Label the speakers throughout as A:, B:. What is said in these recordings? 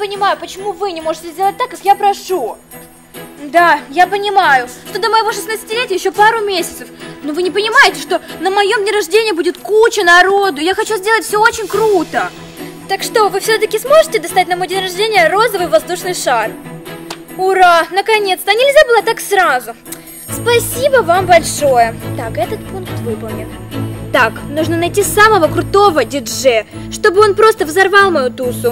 A: понимаю, почему вы не можете сделать так, как я прошу. Да, я понимаю, что до моего 16-летия еще пару месяцев. Но вы не понимаете, что на моем дне рождения будет куча народу. Я хочу сделать все очень круто. Так что, вы все-таки сможете достать на мой день рождения розовый воздушный шар? Ура, наконец-то, нельзя было так сразу. Спасибо вам большое. Так, этот пункт выполнен. Так, нужно найти самого крутого диджея, чтобы он просто взорвал мою тусу.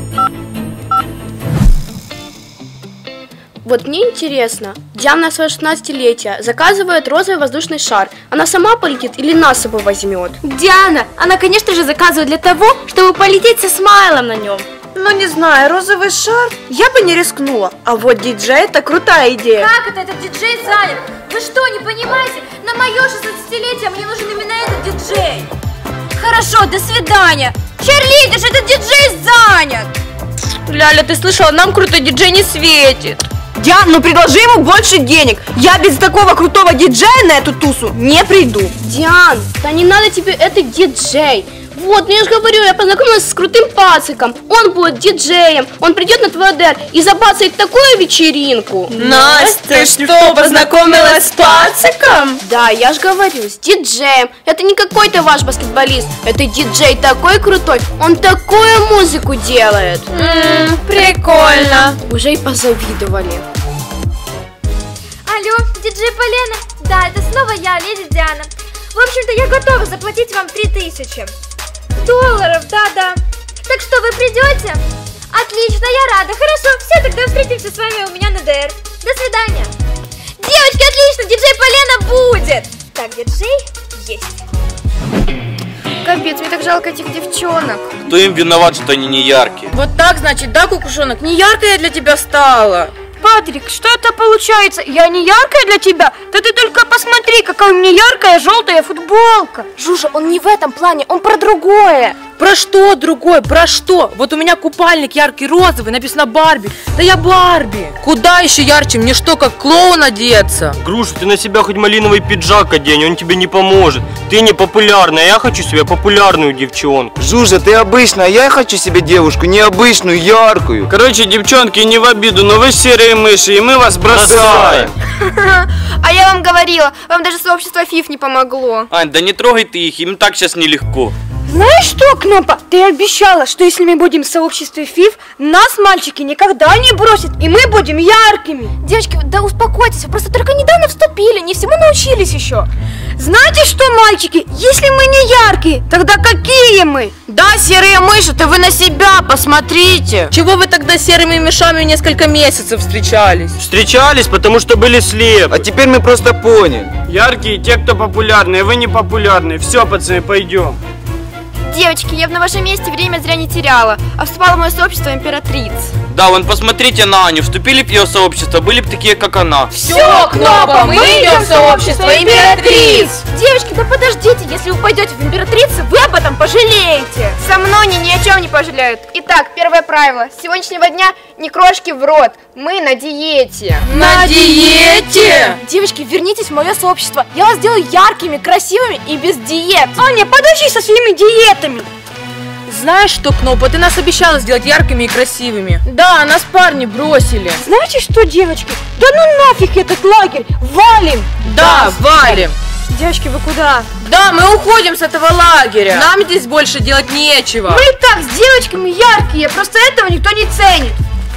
B: Вот мне интересно, Диана на свое 16-летие заказывает розовый воздушный шар. Она сама полетит или нас с собой возьмет?
A: Диана, она, конечно же, заказывает для того, чтобы полететь со смайлом на нем.
C: Ну, не знаю, розовый шар я бы не рискнула. А вот диджей – это крутая идея.
A: Как это этот диджей занят? Вы что, не понимаете? На мое 16-летие мне нужен именно этот диджей. Хорошо, до свидания. Черлидиш, этот диджей занят.
B: Ляля, ты слышала, нам крутой диджей не светит.
C: Диан, ну предложи ему больше денег. Я без такого крутого диджея на эту тусу не приду.
B: Диан, да не надо тебе этот диджей. Вот, ну я же говорю, я познакомилась с крутым пациком. Он будет диджеем, он придет на твой ДР и забацает такую вечеринку.
C: Настя, ты что, познакомилась с пациком?
B: Да, я же говорю, с диджеем. Это не какой-то ваш баскетболист, это диджей такой крутой, он такую музыку делает.
C: Прикольно.
B: Уже и позавидовали.
A: Алло, диджей Полена? Да, это снова я, леди Диана. В общем-то, я готова заплатить вам 3000 долларов, да-да. Так что, вы придете? Отлично, я рада. Хорошо, все, тогда встретимся с вами у меня на ДР. До свидания. Девочки, отлично, диджей Полена будет. Так, диджей есть.
B: Капец, мне так жалко этих девчонок.
D: Кто им виноват, что они не яркие?
C: Вот так, значит, да, кукушонок? Не яркая я для тебя стала. Патрик, что это получается? Я не яркая для тебя? Да ты только посмотри, какая у меня яркая желтая футболка.
B: Жужа, он не в этом плане, он про другое.
E: Про что другой? Про что? Вот у меня купальник яркий розовый, написано Барби. Да я Барби. Куда еще ярче? Мне что, как клоун одеться?
D: Груша, ты на себя хоть малиновый пиджак одень, он тебе не поможет. Ты не популярная, я хочу себе популярную девчонку.
F: Жужа, ты обычная, я хочу себе девушку необычную, яркую.
D: Короче, девчонки, не в обиду, но вы серые мыши, и мы вас бросаем.
B: А я вам говорила, вам даже сообщество ФИФ не помогло.
D: Ань, да не трогай ты их, им так сейчас нелегко.
C: Знаешь что, Кнопа, ты обещала, что если мы будем в сообществе ФИФ, нас мальчики никогда не бросят, и мы будем яркими.
A: Девочки, да успокойтесь, вы просто только недавно вступили, не всему научились еще.
C: Знаете что, мальчики, если мы не яркие, тогда какие мы?
B: Да, серые мыши, ты вы на себя посмотрите.
E: Чего вы тогда с серыми мышами несколько месяцев встречались?
D: Встречались, потому что были слепы.
F: А теперь мы просто поняли.
D: Яркие те, кто популярные, вы не популярные. Все, пацаны, пойдем.
B: Девочки, я бы на вашем месте время зря не теряла, а вступала в мое сообщество императриц.
D: Да, вон посмотрите на Аню, вступили в ее сообщество, были бы такие, как она.
B: Все, Кнопа, мы идем в сообщество императриц.
A: Девочки, да подождите, если вы пойдете в императрицы, вы об этом пожалеете.
B: Со мной они ни о чем не пожалеют. Итак, первое правило. С сегодняшнего дня ни крошки в рот. Мы на диете.
E: На диете?
A: Девочки, вернитесь в мое сообщество. Я вас сделаю яркими, красивыми и без диет.
C: Аня, подожди со своими диетами.
E: Знаешь что, Кнопа, ты нас обещала сделать яркими и красивыми. Да, нас парни бросили.
C: Знаете что, девочки, да ну нафиг этот лагерь, валим.
E: Да, валим.
C: Девочки, вы куда?
E: Да, мы уходим с этого лагеря. Нам здесь больше делать нечего.
C: Мы и так с девочками яркие, просто этого никто не ценит.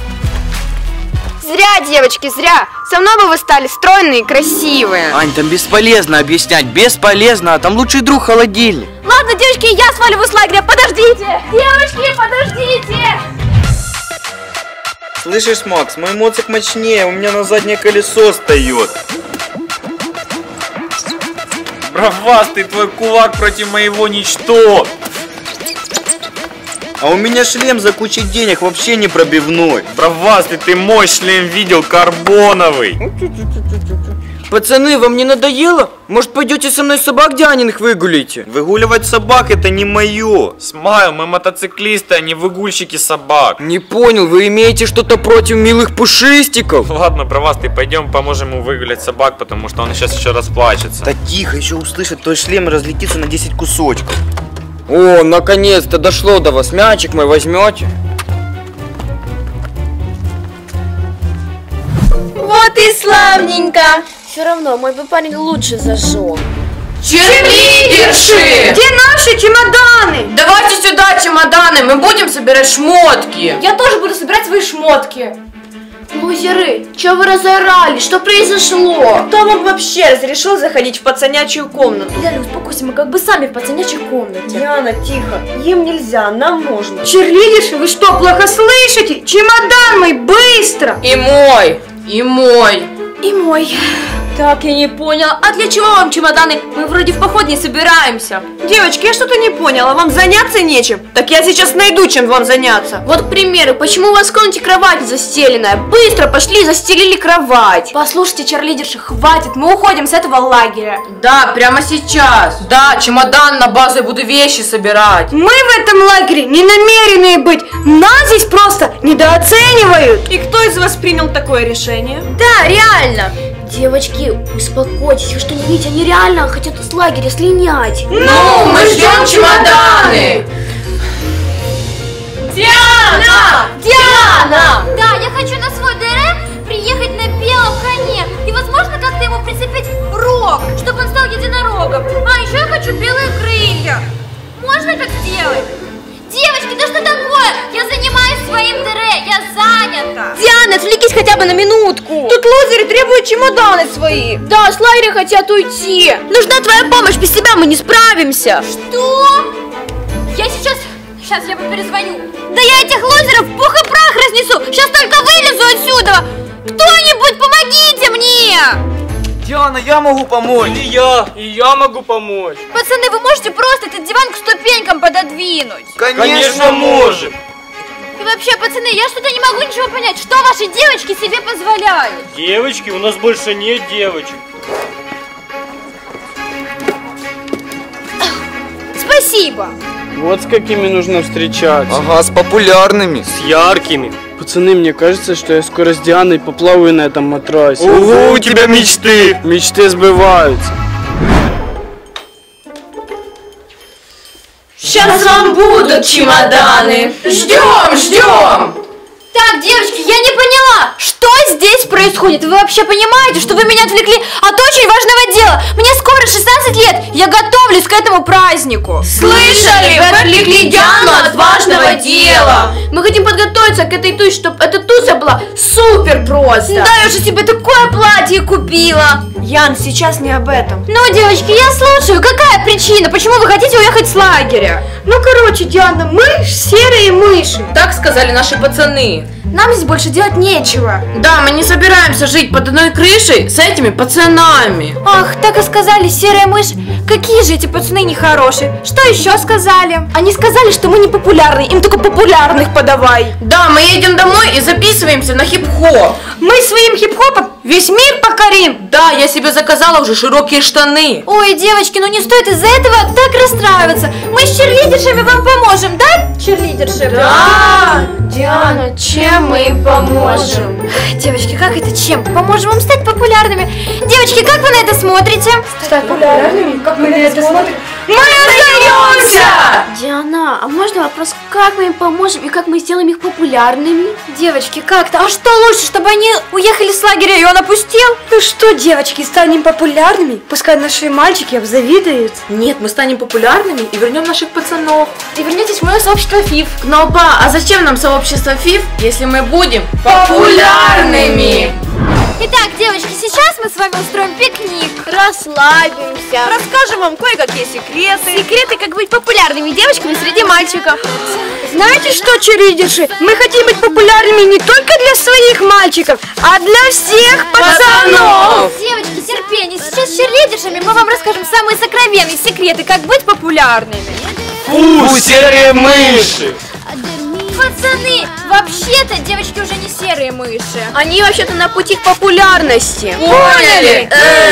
B: Зря, девочки, зря. Со мной бы вы стали стройные и красивые.
F: Ань, там бесполезно объяснять, бесполезно, там лучший друг холодильник.
A: Ладно, девочки, я сваливаю с лагеря, подождите. Девочки, подождите.
F: Слышишь, Макс, мой моцик мощнее, у меня на заднее колесо встает.
D: Бравастый, твой кулак против моего ничто.
F: А у меня шлем за кучей денег вообще не пробивной.
D: Бравастый, ты мой шлем видел, карбоновый.
F: Пацаны, вам не надоело? Может, пойдете со мной собак Дианиных выгулите? Выгуливать собак это не мое.
D: Смайл, мы мотоциклисты, а не выгульщики собак.
F: Не понял, вы имеете что-то против милых пушистиков?
D: Ладно, бравастый, пойдем поможем ему выгулять собак, потому что он сейчас еще расплачется.
F: Да тихо, еще услышит твой шлем и разлетится на 10 кусочков. О, наконец-то дошло до вас. Мячик мой возьмете?
C: ты славненько.
B: Все равно, мой бы парень лучше зажег.
C: Черлидерши!
E: Где наши чемоданы?
C: Давайте сюда чемоданы, мы будем собирать шмотки.
A: Я тоже буду собирать свои шмотки.
B: Лузеры, что вы разорали? Что произошло?
E: Кто вам вообще разрешил заходить в пацанячью комнату?
A: Ляля, успокойся, мы как бы сами в пацанячей комнате.
E: Диана, тихо. Им нельзя, нам можно.
C: Черлидерши, вы что, плохо слышите? Чемодан мой, быстро! И мой, и мой.
A: И мой. Так, я не поняла. А для чего вам чемоданы? Мы вроде в поход не собираемся.
E: Девочки, я что-то не поняла. Вам заняться нечем? Так я сейчас найду, чем вам заняться.
B: Вот, к примеру, почему у вас в комнате кровать застеленная? Быстро пошли и застелили кровать.
A: Послушайте, черлидерши, хватит, мы уходим с этого лагеря.
C: Да, прямо сейчас. Да, чемодан на базу, я буду вещи собирать.
E: Мы в этом лагере не намерены быть. Нас здесь просто недооценивают. И кто из вас принял такое решение?
A: Да, реально.
B: Девочки, успокойтесь, вы что не видите, они реально хотят из лагеря слинять.
C: Ну, мы ждем чемоданы.
A: Диана! Диана! Да, я хочу на свой ДР приехать на белом коне. И, возможно, как-то ему прицепить рог, чтобы он стал единорогом. А еще я хочу белые крылья. Можно так сделать? Девочки, да что такое? Я занимаюсь своим ДР, я занята.
B: Диана, отвлекись хотя бы на минутку.
E: Тут лузеры требуют чемоданы свои.
B: Да, с лагеря хотят уйти. Нужна твоя помощь, без тебя мы не справимся.
A: Что? Я сейчас я перезвоню. Да я этих лузеров в пух и прах разнесу. Сейчас только вылезу отсюда. Кто-нибудь, помогите мне.
F: Диана, я могу помочь.
D: И я могу помочь.
A: Пацаны, вы можете просто этот диван к ступенькам пододвинуть?
D: Конечно, можем.
A: И вообще, пацаны, я что-то не могу ничего понять. Что ваши девочки себе позволяют?
D: Девочки, у нас больше нет девочек.
A: Спасибо.
G: Вот с какими нужно встречаться.
F: Ага, с популярными.
D: С яркими.
G: Пацаны, мне кажется, что я скоро с Дианой поплаваю на этом матрасе.
D: Ого, у тебя мечты.
G: Мечты сбываются.
C: Сейчас вам будут чемоданы. Ждем.
A: Так, девочки, я не поняла, что здесь происходит. Вы вообще понимаете, что вы меня отвлекли от очень важного дела? Мне скоро 16 лет, я готовлюсь к этому празднику.
C: Слышали? Вы отвлекли Диану от важного дела.
B: Мы хотим подготовиться к этой тусе, чтобы эта туса была супер просто.
A: Да, я уже себе такое платье купила.
E: Ян, сейчас не об этом.
A: Ну, девочки, я слушаю. Какая причина? Почему вы хотите уехать с лагеря?
E: Ну, короче, Диана, мы серые мыши.
C: Так сказали наши пацаны.
A: Нам здесь больше делать нечего.
C: Да, мы не собираемся жить под одной крышей с этими пацанами.
A: Ах, так и сказали, серая мышь. Какие же эти пацаны нехорошие. Что еще сказали? Они сказали, что мы не популярны. Им только популярных подавай.
C: Да, мы едем домой и записываемся на хип-хоп.
E: Мы своим хип-хопом весь мир покорим.
C: Да, я себе заказала уже широкие штаны.
A: Ой, девочки, ну не стоит из-за этого так расстраиваться. Мы с черлидершами вам поможем, да, черлидерши?
C: Да.
B: Диана, чем мы им поможем?
A: Девочки, как это чем? Поможем вам стать популярными. Девочки, как вы на это смотрите?
E: Стать популярными? Как мы на это смотрим?
C: Мы остаемся!
B: Диана, а можно вопрос, как мы им поможем и как мы сделаем их популярными?
A: Девочки, как-то. А что лучше, чтобы они уехали с лагеря, и он опустел?
E: Ну что, девочки, станем популярными? Пускай наши мальчики обзавидуют.
C: Нет, мы станем популярными и вернем наших пацанов.
A: И вернетесь в мое сообщество ФИФ.
C: Кнопа, а зачем нам сообщество ФИФ, если мы будем популярными?
A: Итак, девочки, сейчас мы с вами устроим пикник.
B: Расслабимся.
E: Расскажем вам кое-какие секреты.
B: Секреты, как быть популярными девочками среди мальчиков.
E: Знаете что, черлидерши? Мы хотим быть популярными не только для своих мальчиков, а для всех пацанов.
A: Девочки, терпение. Сейчас с черлидершами мы вам расскажем самые сокровенные секреты, как быть популярными.
D: Фу, серые мыши.
A: Пацаны, вообще-то девочки уже не серые мыши.
B: Они вообще-то на пути к популярности.
C: Поняли?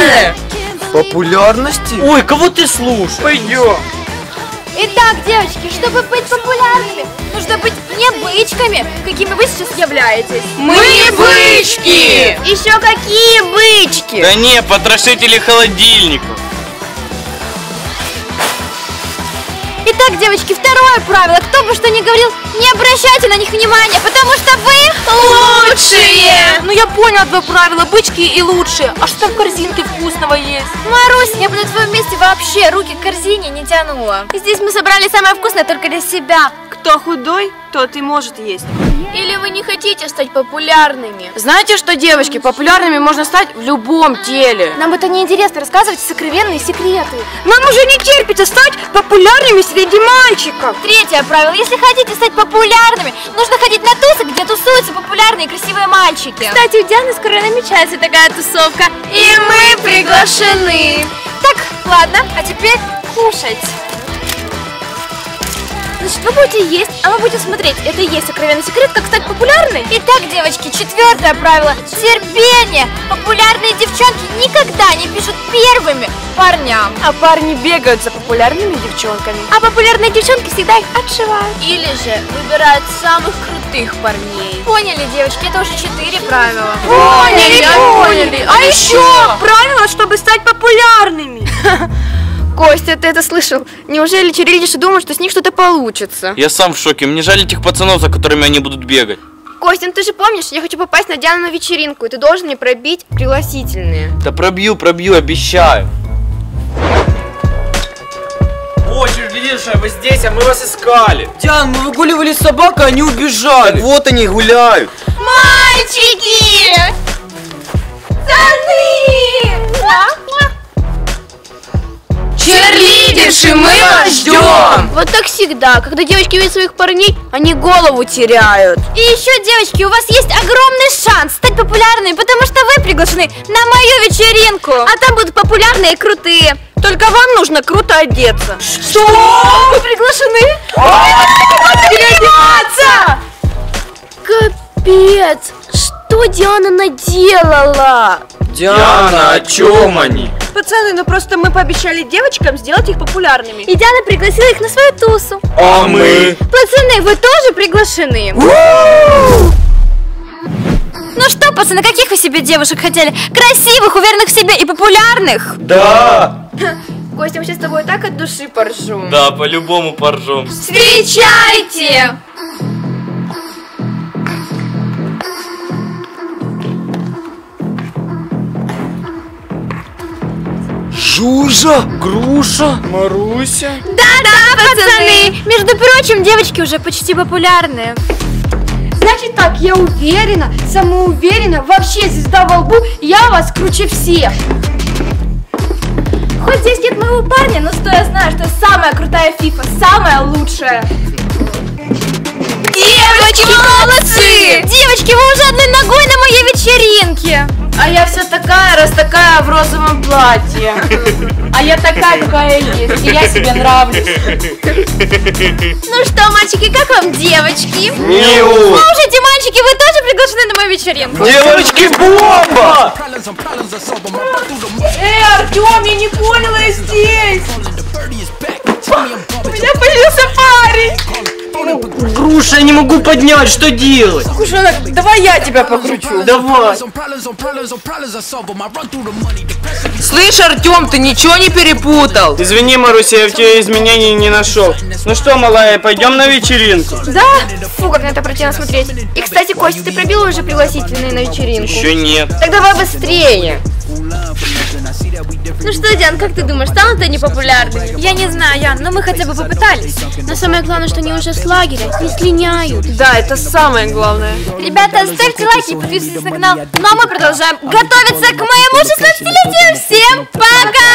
F: Популярности?
D: Ой, кого ты слушаешь?
G: Пойдем.
A: Итак, девочки, чтобы быть популярными, нужно быть не бычками, какими вы сейчас являетесь.
C: Мы не бычки!
B: Еще какие бычки?
D: Да не, потрошители холодильников.
A: Итак, девочки, второе правило. Кто бы что ни говорил, не обращайте на них внимания, потому что вы
C: Лучшие!
E: Ну я поняла твое правило, бычки и лучшие. А что там в корзинке вкусного есть?
A: Марусь, я бы на твоем месте вообще руки к корзине не тянула. Здесь мы собрали самое вкусное только для себя.
C: Кто худой, тот и может есть.
B: Или вы не хотите стать популярными?
C: Знаете что, девочки, популярными можно стать в любом деле.
A: Нам это неинтересно, рассказывать сокровенные секреты.
C: Нам уже не терпится стать популярными среди мальчиков.
A: Третье правило. Если хотите стать популярными, нужно ходить на тусы, где тусуются популярные и красивые мальчики. Кстати, у Дианы скоро намечается такая тусовка.
B: И мы приглашены.
A: Так, ладно, а теперь кушать. Значит, вы будете есть, а мы будем смотреть. Это и есть сокровенный секрет, как стать популярной. Итак, девочки, четвертое правило. Терпение. Популярные девчонки никогда не пишут первыми парням.
C: А парни бегают за популярными девчонками.
A: А популярные девчонки всегда их отшивают.
B: Или же выбирают самых крутых парней.
A: Поняли, девочки, это уже 4 правила.
C: Поняли. А еще правило, чтобы стать популярными.
B: Костя, ты это слышал? Неужели чародейши думают, что с них что-то получится?
F: Я сам в шоке, мне жаль этих пацанов, за которыми они будут бегать.
B: Костя, ну ты же помнишь, я хочу попасть на Диану на вечеринку, и ты должен мне пробить пригласительные.
F: Да пробью, обещаю. О, чародейша, вы здесь, а мы вас искали.
G: Диан, мы выгуливали собак, а они убежали.
F: Вот они гуляют.
A: Мальчики!
C: Черлидерши, мы вас ждем.
B: Вот так всегда, когда девочки видят своих парней, они голову теряют.
A: И еще, девочки, у вас есть огромный шанс стать популярными, потому что вы приглашены на мою вечеринку. А там будут популярные и крутые.
C: Только вам нужно круто одеться.
A: Что? Вы приглашены?
B: Капец, что Диана наделала?
F: Диана, о чем они?
C: Пацаны, ну просто мы пообещали девочкам сделать их популярными.
A: И Диана пригласила их на свою тусу.
F: А мы?
A: Пацаны, вы тоже приглашены? Ну что, пацаны, каких вы себе девушек хотели? Красивых, уверенных в себе и популярных?
F: Да.
B: Костя, мы сейчас с тобой так от души поржем.
F: Да, по-любому поржем.
A: Встречайте!
F: Жужа, Груша, Маруся.
A: Да, пацаны! Между прочим, девочки уже почти популярные.
B: Значит так, я уверена, самоуверена, вообще звезда во лбу, я вас круче всех.
A: Хоть здесь нет моего парня, но что я знаю, что самая крутая фифа, самая лучшая. Девочки, молодцы! Девочки, вы уже одной ногой на моей вечеринке.
C: А я вся такая, раз такая в розовом платье. А я такая, какая есть, и я себе нравлюсь.
A: Ну что, мальчики, как вам девочки?
F: Миу.
A: Слушайте, мальчики, вы тоже приглашены на мою вечеринку?
F: Девочки, бомба!
C: Артем, я не поняла, я здесь. У меня появился парень.
D: Груша, я не могу поднять, что делать?
C: Кушонок, давай я тебя покручу.
D: Давай.
E: Слышь, Артем, ты ничего не перепутал?
D: Извини, Маруся, я в тебе изменений не нашел. Ну что, малая, пойдем на вечеринку?
B: Да? Фу, как на это противно смотреть. И, кстати, Костя, ты пробила уже пригласительные на вечеринку?
F: Еще нет.
B: Так давай быстрее.
A: Ну что, Диан, как ты думаешь, станут они популярными? Я не знаю, Ян, но мы хотя бы попытались.
B: Но самое главное, что они уже с лагеря, не слиняют.
C: Да, это самое главное.
A: Ребята, ставьте лайки и подписывайтесь на канал. Ну а мы продолжаем готовиться к моему 16-летию. Всем пока!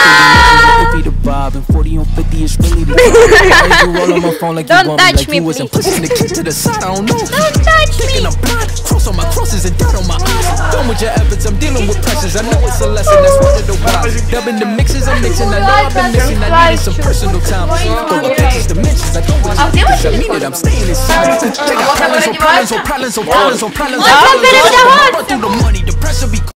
A: Don't touch me, please. Don't touch me.
H: Cross on my crosses and doubt on my eyes. Done with your efforts, I'm dealing with pressures. I know it's a lesson, that's one of the wise. Dubbing the mixes, I'm mixing. I know I've been missing. I needed some personal time. Go up pictures, dimensions. I don't want to leave it. I'm staying inside. Check out problems on problems on problems on problems on problems. Run through the money, the pressure be.